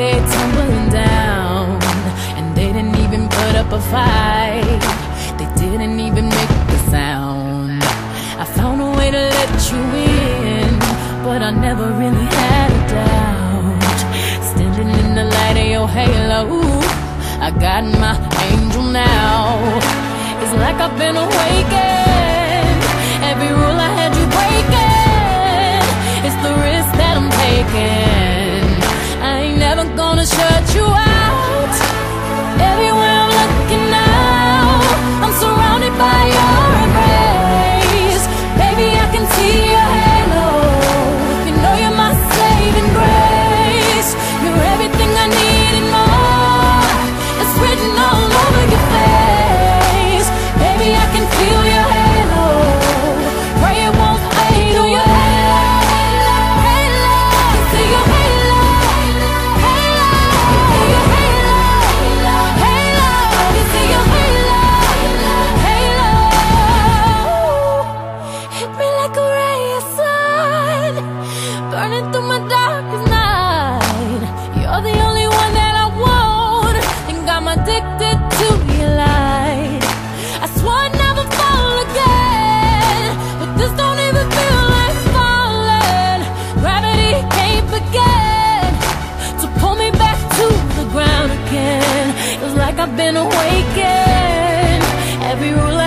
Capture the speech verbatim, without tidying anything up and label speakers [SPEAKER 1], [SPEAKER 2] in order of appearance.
[SPEAKER 1] it tumbling down, and they didn't even put up a fight. They didn't even make the sound. I found a way to let you in, but I never really had a doubt. Standing in the light of your halo, I got my angel now. It's like I've been awakened. Every rule I had you breaking, it's the risk that I'm taking. I ain't never gonna shut you out. Everywhere I'm looking now, I'm surrounded by your embrace. Baby, I can see your halo. You know you're my saving grace. You're everything I need and more. It's written all over your face. Baby, I can feel your halo. Pray it won't fade on your halo. Halo, I see your halo. Halo, I see your halo. Halo, I see your halo. Halo, hit me like a ray of sun, burning through my darkest night. You're the only one that I want, and I'm addicted to your light. I swore I'd never fall again, but this don't even feel like falling. Gravity can't begin to pull me back to the ground again. It's like I've been awakened. Every rule